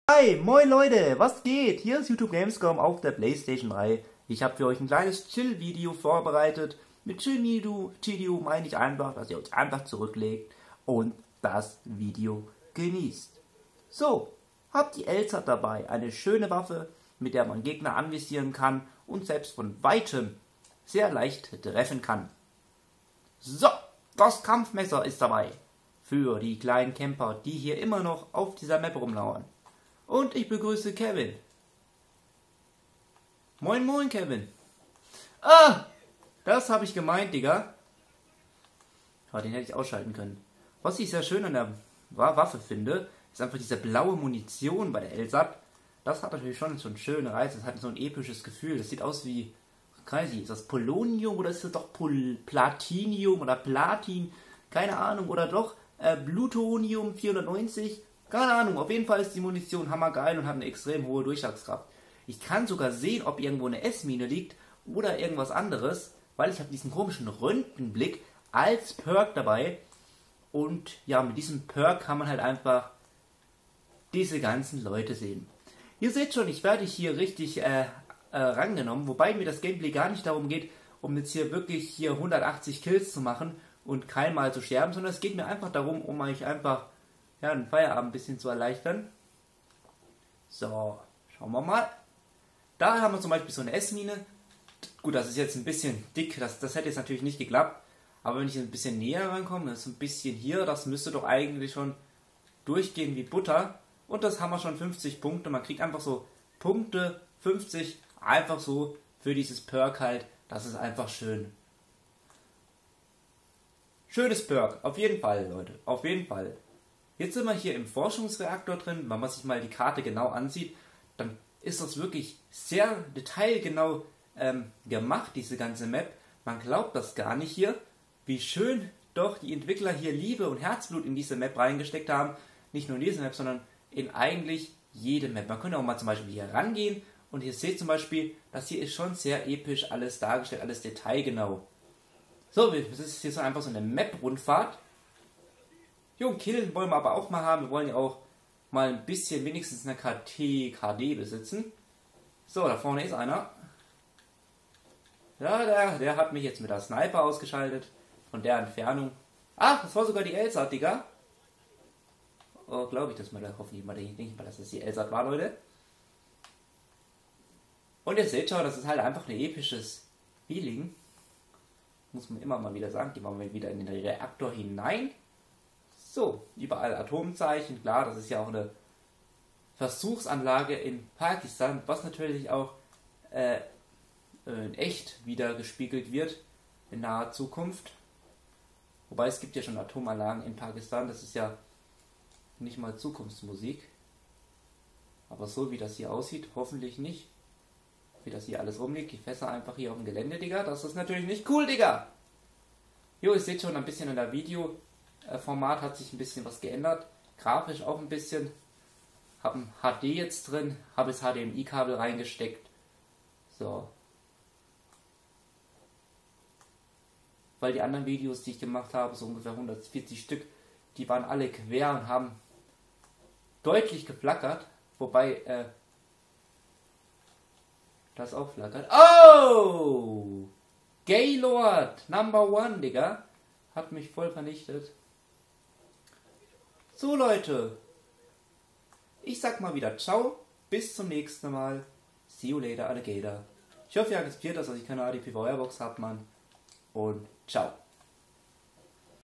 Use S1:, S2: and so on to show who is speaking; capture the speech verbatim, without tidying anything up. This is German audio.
S1: Hi, moin Leute, was geht? Hier ist YouTube Gamescom auf der PlayStation drei. Ich habe für euch ein kleines Chill-Video vorbereitet. Mit Chill-Video meine ich einfach, dass ihr euch einfach zurücklegt und das Video genießt. So, habt die L Z dabei, eine schöne Waffe, mit der man Gegner anvisieren kann und selbst von weitem sehr leicht treffen kann. So, das Kampfmesser ist dabei für die kleinen Camper, die hier immer noch auf dieser Map rumlauern. Und ich begrüße Kevin. Moin moin Kevin. Ah, das habe ich gemeint, Digga. Oh, den hätte ich ausschalten können. Was ich sehr schön an der Waffe finde, ist einfach diese blaue Munition bei der L S A T. Das hat natürlich schon so einen schönen Reiz, das hat so ein episches Gefühl. Das sieht aus wie, weiß ich, ist das Polonium oder ist das doch Pol Platinium oder Platin? Keine Ahnung, oder doch äh, Plutonium vierhundertneunzig? Keine Ahnung, auf jeden Fall ist die Munition hammergeil und hat eine extrem hohe Durchschlagskraft. Ich kann sogar sehen, ob irgendwo eine S-Mine liegt oder irgendwas anderes, weil ich habe diesen komischen Röntgenblick als Perk dabei. Und ja, mit diesem Perk kann man halt einfach diese ganzen Leute sehen. Ihr seht schon, ich werde hier richtig äh, äh, rangenommen, wobei mir das Gameplay gar nicht darum geht, um jetzt hier wirklich hier hundertachtzig Kills zu machen und keinmal zu sterben, sondern es geht mir einfach darum, um euch einfach ja, den Feierabend ein bisschen zu erleichtern. So, schauen wir mal. Da haben wir zum Beispiel so eine S-Mine. Gut, das ist jetzt ein bisschen dick, das, das hätte jetzt natürlich nicht geklappt. Aber wenn ich ein bisschen näher rankomme, das ist ein bisschen hier, das müsste doch eigentlich schon durchgehen wie Butter. Und das haben wir schon fünfzig Punkte. Man kriegt einfach so Punkte, fünfzig, einfach so für dieses Perk halt. Das ist einfach schön. Schönes Perk, auf jeden Fall, Leute, auf jeden Fall. Jetzt sind wir hier im Forschungsreaktor drin. Wenn man sich mal die Karte genau ansieht, dann ist das wirklich sehr detailgenau ähm, gemacht, diese ganze Map. Man glaubt das gar nicht hier, wie schön doch die Entwickler hier Liebe und Herzblut in diese Map reingesteckt haben. Nicht nur in diese Map, sondern in eigentlich jede Map. Man könnte auch mal zum Beispiel hier rangehen und ihr seht zum Beispiel, das hier ist schon sehr episch alles dargestellt, alles detailgenau. So, das ist hier so einfach so eine Map-Rundfahrt. Jo, Killen wollen wir aber auch mal haben. Wir wollen ja auch mal ein bisschen wenigstens eine K T, K D besitzen. So, da vorne ist einer. Ja, der, der hat mich jetzt mit der Sniper ausgeschaltet. Von der Entfernung. Ach, das war sogar die L S A T, Digga. Oh, glaube ich das mal. Hoffentlich mal, denke ich mal, dass das die L S A T war, Leute. Und ihr seht schon, das ist halt einfach ein episches Feeling. Muss man immer mal wieder sagen. Gehen wir mal wieder in den Reaktor hinein. So, überall Atomzeichen, klar, das ist ja auch eine Versuchsanlage in Pakistan, was natürlich auch äh, in echt wieder gespiegelt wird in naher Zukunft. Wobei es gibt ja schon Atomanlagen in Pakistan, das ist ja nicht mal Zukunftsmusik. Aber so wie das hier aussieht, hoffentlich nicht. Wie das hier alles rumliegt, die Fässer einfach hier auf dem Gelände, Digga, das ist natürlich nicht cool, Digga. Jo, ihr seht schon ein bisschen in der Video. Format hat sich ein bisschen was geändert, grafisch auch ein bisschen, habe ein H D jetzt drin, habe das H D M I-Kabel reingesteckt, so, weil die anderen Videos, die ich gemacht habe, so ungefähr hundertvierzig Stück, die waren alle quer und haben deutlich geflackert, wobei, äh, das auch flackert. Oh! Gaylord, Number One, Digga, hat mich voll vernichtet. So Leute, ich sag mal wieder ciao, bis zum nächsten Mal, see you later Alligator. Ich hoffe ihr akzeptiert das, dass ich keine A D P V R-Box habe, Mann, und ciao.